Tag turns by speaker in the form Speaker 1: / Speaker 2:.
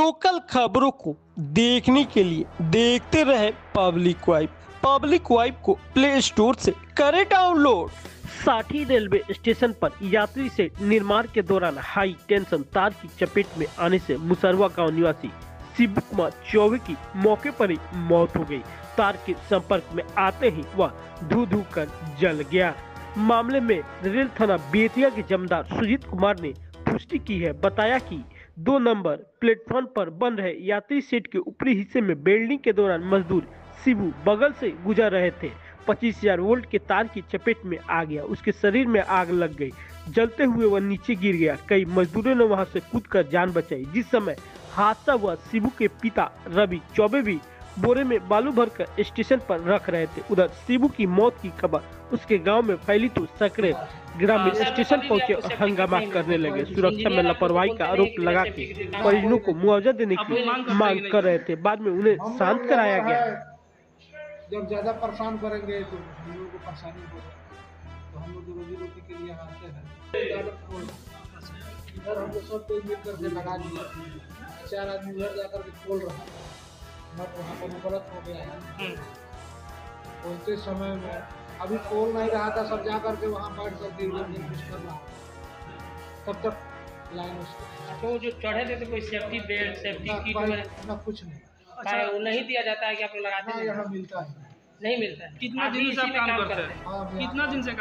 Speaker 1: Local खबरों को देखने के लिए देखते रहे पब्लिक वाइब। पब्लिक वाइब को प्ले स्टोर से करें डाउनलोड। साठी रेलवे स्टेशन पर यात्री से निर्माण के दौरान हाई टेंशन तार की चपेट में आने से मुसरवा गांव निवासी शिबू कुमार चौबे की मौके पर ही मौत हो गई। तार के संपर्क में आते ही वह धू धू कर जल गया। मामले में रेल थाना बेतिया के जमींदार सुजीत कुमार ने पुष्टि की है। बताया कि 2 नंबर प्लेटफॉर्म पर बन रहे यात्री सेट के ऊपरी हिस्से में वेल्डिंग के दौरान मजदूर शिबू बगल से गुजर रहे थे। 25,000 वोल्ट के तार की चपेट में आ गया। उसके शरीर में आग लग गई। जलते हुए वह नीचे गिर गया। कई मजदूरों ने वहां से कूदकर जान बचाई। जिस समय हादसा हुआ, शिबू के पिता रवि चौबे भी बोरे में बालू भरकर स्टेशन पर रख रहे थे। उधर शिबू की मौत की खबर उसके गांव में फैली तो सैकड़ों ग्रामीण स्टेशन पहुंचे और हंगामा करने लगे। सुरक्षा में लापरवाही का आरोप लगा के परिजनों को मुआवजा देने की मांग कर रहे थे। बाद में उन्हें शांत कराया गया।
Speaker 2: जब ज्यादा परेशान करेंगे तो हम लोग को परेशानी होगी, तो हम लोग रोजी रोटी के लिए आते हैं। इधर हम लोग सब कोई मिल करके लगा दिए। 4 आदमी उधर जाकर के खोल रहा है, बट वहाँ पर गलत हो गया है। पहुँचते समय में अभी खोल नहीं रहा था, सब जा करके वहाँ बैठ करके कुछ कर रहा तब तक लाइन उसको।
Speaker 3: तो जो चढ़े थे तो कोई सेफ्टी बेल्ट सेफ्टी किट वगैरह
Speaker 2: ना कुछ नहीं।
Speaker 3: अच्छा, वो नहीं दिया जाता है कि आप लोग लगाते हैं?
Speaker 2: यहाँ मिलता है,
Speaker 3: नहीं मिलता है।
Speaker 4: कितना दिन से आप काम करते हैं?
Speaker 2: हाँ,
Speaker 4: कितना दिन से